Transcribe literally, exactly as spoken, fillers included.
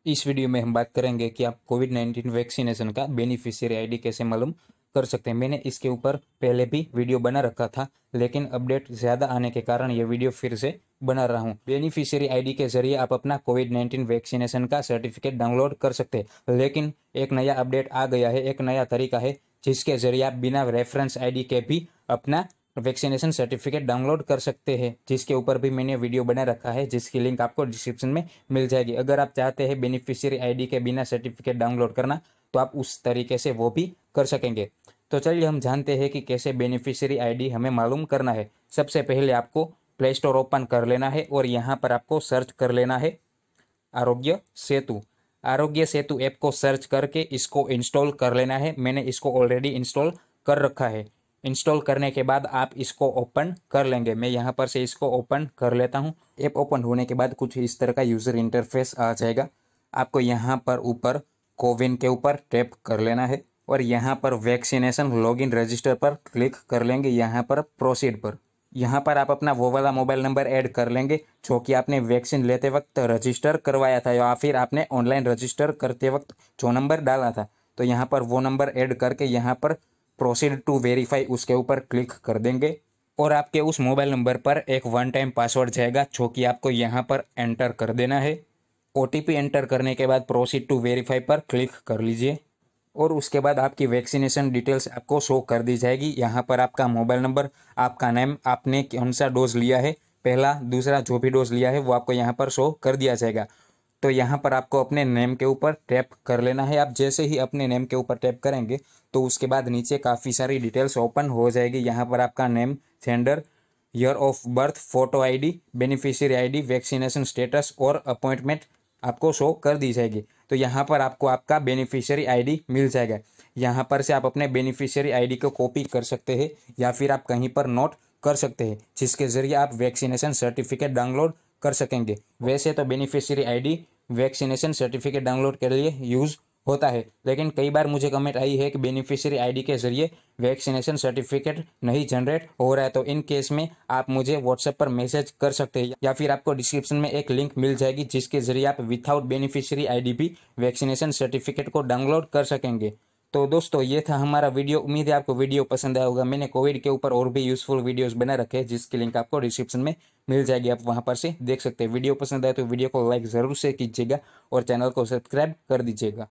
इस वीडियो में हम बात करेंगे कि आप कोविड नाइन्टीन वैक्सीनेशन का बेनिफिशियरी आईडी कैसे मालूम कर सकते हैं। मैंने इसके ऊपर पहले भी वीडियो बना रखा था, लेकिन अपडेट ज़्यादा आने के कारण ये वीडियो फिर से बना रहा हूँ। बेनिफिशियरी आईडी के जरिए आप अपना कोविड नाइन्टीन वैक्सीनेशन का सर्टिफिकेट डाउनलोड कर सकते हैं, लेकिन एक नया अपडेट आ गया है, एक नया तरीका है जिसके जरिए आप बिना रेफरेंस आईडी के भी अपना वैक्सीनेशन सर्टिफिकेट डाउनलोड कर सकते हैं, जिसके ऊपर भी मैंने वीडियो बना रखा है, जिसकी लिंक आपको डिस्क्रिप्शन में मिल जाएगी। अगर आप चाहते हैं बेनिफिशियरी आईडी के बिना सर्टिफिकेट डाउनलोड करना, तो आप उस तरीके से वो भी कर सकेंगे। तो चलिए हम जानते हैं कि कैसे बेनिफिशियरी आईडी हमें मालूम करना है। सबसे पहले आपको प्ले स्टोर ओपन कर लेना है और यहाँ पर आपको सर्च कर लेना है आरोग्य सेतु। आरोग्य सेतु ऐप को सर्च करके इसको इंस्टॉल कर लेना है। मैंने इसको ऑलरेडी इंस्टॉल कर रखा है। इंस्टॉल करने के बाद आप इसको ओपन कर लेंगे। मैं यहाँ पर से इसको ओपन कर लेता हूँ। ऐप ओपन होने के बाद कुछ इस तरह का यूज़र इंटरफेस आ जाएगा। आपको यहाँ पर ऊपर कोविन के ऊपर टैप कर लेना है और यहाँ पर वैक्सीनेशन लॉगिन रजिस्टर पर क्लिक कर लेंगे। यहाँ पर प्रोसीड पर यहाँ पर आप अपना वो वाला मोबाइल नंबर ऐड कर लेंगे जो कि आपने वैक्सीन लेते वक्त रजिस्टर करवाया था, या फिर आपने ऑनलाइन रजिस्टर करते वक्त जो नंबर डाला था। तो यहाँ पर वो नंबर ऐड करके यहाँ पर प्रोसीड टू वेरीफाई उसके ऊपर क्लिक कर देंगे और आपके उस मोबाइल नंबर पर एक वन टाइम पासवर्ड जाएगा जो कि आपको यहाँ पर एंटर कर देना है। ओटीपी एंटर करने के बाद प्रोसीड टू वेरीफाई पर क्लिक कर लीजिए और उसके बाद आपकी वैक्सीनेशन डिटेल्स आपको शो कर दी जाएगी। यहाँ पर आपका मोबाइल नंबर, आपका नेम, आपने कौन सा डोज लिया है, पहला दूसरा जो भी डोज लिया है वो आपको यहाँ पर शो कर दिया जाएगा। तो यहाँ पर आपको अपने नेम के ऊपर टैप कर लेना है। आप जैसे ही अपने नेम के ऊपर टैप करेंगे तो उसके बाद नीचे काफ़ी सारी डिटेल्स ओपन हो जाएगी। यहाँ पर आपका name, gender, year of birth, photo ID, beneficiary ID, vaccination status और अपॉइंटमेंट आपको शो कर दी जाएगी। तो यहाँ पर आपको आपका बेनिफिशियरी आईडी मिल जाएगा। यहाँ पर से आप अपने बेनिफिशियरी आईडी को कॉपी कर सकते हैं या फिर आप कहीं पर नोट कर सकते हैं, जिसके ज़रिए आप वैक्सीनेशन सर्टिफिकेट डाउनलोड कर सकेंगे। वैसे तो beneficiary ID vaccination certificate download के लिए यूज़ होता है, लेकिन कई बार मुझे कमेंट आई है कि बेनिफिशियरी आईडी के जरिए वैक्सीनेशन सर्टिफिकेट नहीं जनरेट हो रहा है। तो इन केस में आप मुझे व्हाट्सएप पर मैसेज कर सकते हैं, या फिर आपको डिस्क्रिप्शन में एक लिंक मिल जाएगी जिसके जरिए आप विथआउट बेनिफिशियरी आईडी भी वैक्सीनेशन सर्टिफिकेट को डाउनलोड कर सकेंगे। तो दोस्तों, ये था हमारा वीडियो। उम्मीद है आपको वीडियो पसंद आया होगा। मैंने कोविड के ऊपर और भी यूजफुल वीडियोस बना रखे हैं, जिसकी लिंक आपको डिस्क्रिप्शन में मिल जाएगी, आप वहां पर से देख सकते हैं। वीडियो पसंद आए तो वीडियो को लाइक ज़रूर से कीजिएगा और चैनल को सब्सक्राइब कर दीजिएगा।